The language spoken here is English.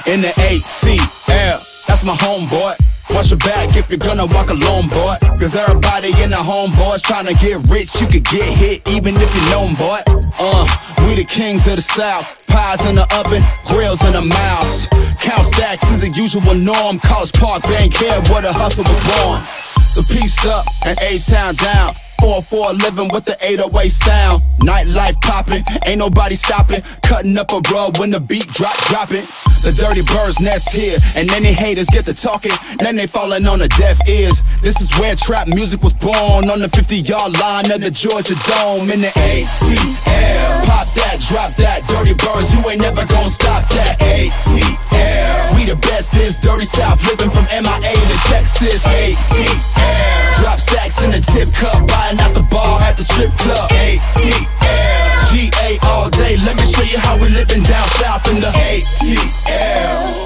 in the ATL. That's my homeboy. Watch your back if you're gonna walk alone, boy. Cause everybody in the homeboys tryna get rich. You could get hit even if you know 'em, boy. We the kings of the South. Pies in the oven, grills in the mouths. Count stacks is a usual norm. College Park, bank here where the hustle was born. So peace up and A-Town down. 4-4 living with the 808 sound. Nightlife popping, ain't nobody stopping. Cutting up a rug when the beat dropping. The dirty birds nest here, and any haters get to talking, then they falling on the deaf ears. This is where trap music was born, on the 50-yard line of the Georgia Dome in the ATL. Pop that, drop that, dirty birds, you ain't never gonna stop that. ATL. We the best, this dirty South, living from MIA to Texas. ATL. Drop stacks in the tip cup, buying out the bar at the strip club. ATL. GA all day, let me show you how we living down south in the ATL.